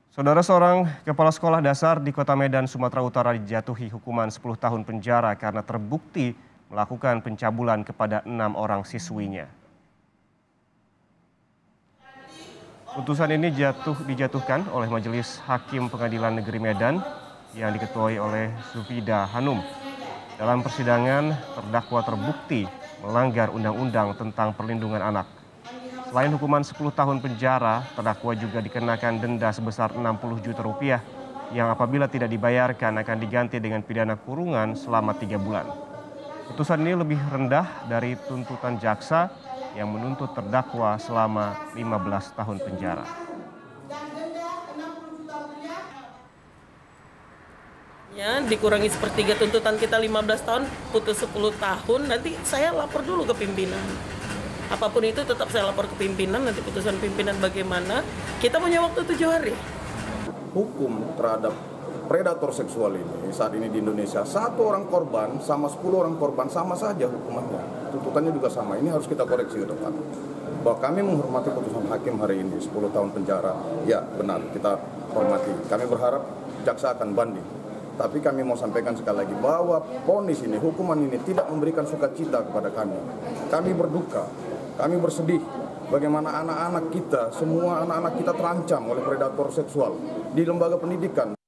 Saudara, seorang kepala sekolah dasar di Kota Medan, Sumatera Utara dijatuhi hukuman 10 tahun penjara karena terbukti melakukan pencabulan kepada 6 orang siswinya. Putusan ini dijatuhkan oleh Majelis Hakim Pengadilan Negeri Medan yang diketuai oleh Sufida Hanum. Dalam persidangan, terdakwa terbukti melanggar undang-undang tentang perlindungan anak. Selain hukuman 10 tahun penjara, terdakwa juga dikenakan denda sebesar 60 juta rupiah yang apabila tidak dibayarkan akan diganti dengan pidana kurungan selama 3 bulan. Putusan ini lebih rendah dari tuntutan jaksa yang menuntut terdakwa selama 15 tahun penjara. Ya, dikurangi sepertiga tuntutan kita 15 tahun, putus 10 tahun, nanti saya lapor dulu ke pimpinan. Apapun itu tetap saya lapor ke pimpinan, nanti putusan pimpinan bagaimana. Kita punya waktu 7 hari. Hukum terhadap predator seksual ini saat ini di Indonesia, 1 orang korban sama 10 orang korban sama saja hukumannya. Tuntutannya juga sama. Ini harus kita koreksi ke depan. Bahwa kami menghormati putusan hakim hari ini 10 tahun penjara. Ya, benar, kita hormati. Kami berharap jaksa akan banding. Tapi kami mau sampaikan sekali lagi bahwa vonis ini, hukuman ini tidak memberikan sukacita kepada kami. Kami berduka, kami bersedih bagaimana anak-anak kita, semua anak-anak kita terancam oleh predator seksual di lembaga pendidikan.